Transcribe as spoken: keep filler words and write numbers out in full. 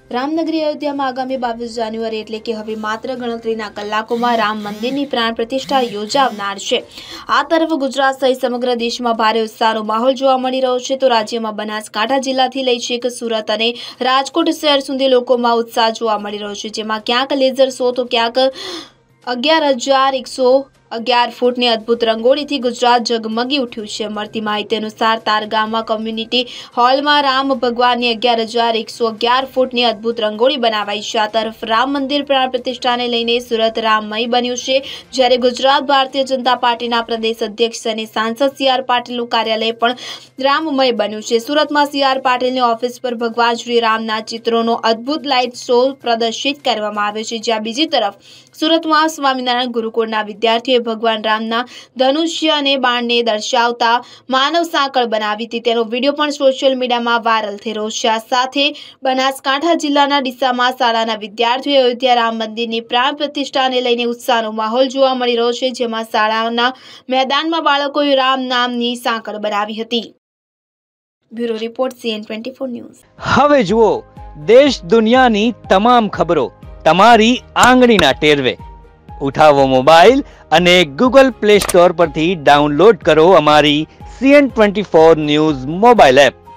રામનગરી અયોધ્યામાં આગામી બાવીસ જાન્યુઆરી એટલે કે હવે માત્ર ગણતરીના કલાકોમાં રામ મંદિરની પ્રાણ પ્રતિષ્ઠા યોજાનાર છે। આ તરફ ગુજરાત સહિત સમગ્ર દેશમાં ભારે ઉત્સાહનો માહોલ જોવા મળી રહ્યો છે, તો રાજ્યમાં બનાસકાંઠા જિલ્લાથી લઈ છેક સુરત અને રાજકોટ શહેર સુધી લોકોમાં ઉત્સાહ જોવા મળી રહ્યો છે, જેમાં ક્યાંક લેઝર શો તો ક્યાંક અગિયાર હજાર એકસો અગિયાર ફૂટની અદ્ભુત રંગોળીથી ગુજરાત ઝગમગી ઉઠ્યું છે। મળતી માહિતી અનુસાર તારગામમાં કોમ્યુનિટી હોલમાં રામ ભગવાનની અગિયાર હજાર એકસો અગિયાર ફૂટની અદ્ભુત રંગોળી બનાવાઈ છે। આ તરફ રામ મંદિર પ્રાણ પ્રતિષ્ઠાને લઈને સુરત રામમય બન્યું છે, જ્યારે ગુજરાત ભારતીય જનતા પાર્ટીના પ્રદેશ અધ્યક્ષ અને સાંસદ સી આર પાટીલનું કાર્યાલય પણ રામમય બન્યું છે। સુરતમાં સી આર પાટીલની ઓફિસ પર ભગવાન શ્રી રામના ચિત્રોનો અદ્ભુત લાઇટ શો પ્રદર્શિત કરવામાં આવ્યો છે, જ્યાં બીજી તરફ સુરતમાં સ્વામિનારાયણ ગુરુકુળના વિદ્યાર્થીઓ ભગવાન રામના ધનુષ્ય અને બાણને દર્શાવતા માનવ સાંકળ બનાવી હતી, તેનો વિડીયો પણ સોશિયલ મીડિયામાં વાયરલ થઈ રહ્યો છે। આ સાથે બનાસકાંઠા જિલ્લાના ડીસામાં શાળાના વિદ્યાર્થીઓએ અયોધ્યા રામ મંદિરની પ્રાણ પ્રતિષ્ઠાને લઈને ઉત્સાહનો માહોલ જોવા મળી રહ્યો છે, જેમાં શાળાના મેદાનમાં બાળકોએ રામ નામની સાંકળ બનાવી હતી। Bureau report C N twenty four news. હવે જુઓ દેશ દુનિયાની તમામ ખબરો તમારી આંગળીના ટેરવે। ઉઠાવો મોબાઈલ અને ગૂગલ પ્લે સ્ટોર પરથી ડાઉનલોડ કરો અમારી C N twenty four news mobile app.